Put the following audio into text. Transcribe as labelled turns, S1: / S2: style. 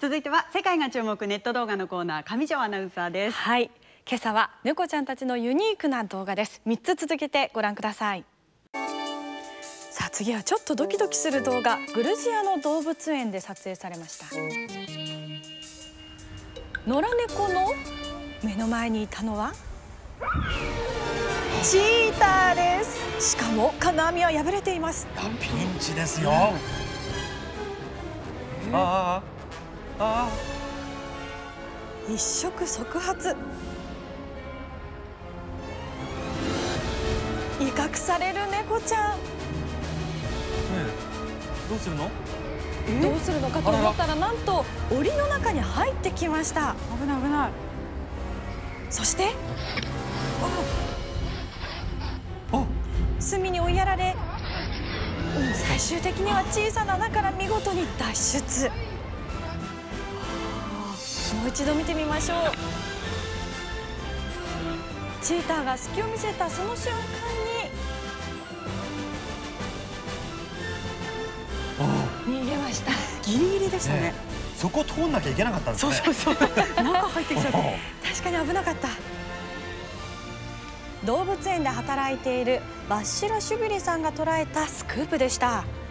S1: 続いては世界が注目ネット動画のコーナー、上条アナウンサーです。
S2: はい、今朝は猫ちゃんたちのユニークな動画です。3つ続けてご覧ください。さあ次はちょっとドキドキする動画、グルジアの動物園で撮影されました。野良猫の目の前にいたのはチーターです。しかも金網は破れています。
S3: ピンチですよ。ああ、
S2: 一触即発。威嚇される猫ちゃん。
S3: どうするの？
S2: どうするのかと思ったら、なんと檻の中に入ってきました。
S1: 危ない危ない。
S2: そして隅に追いやられ、最終的には小さな穴から見事に脱出。もう一度見てみましょう。チーターが隙を見せたその瞬間に逃げました。
S1: ギリギリでしたね。
S3: そこ通んなきゃいけなかったんですね。
S1: そう中入ってきちゃって。
S2: 確かに危なかった。動物園で働いているバッシラ・シュビリさんが捉えたスクープでした。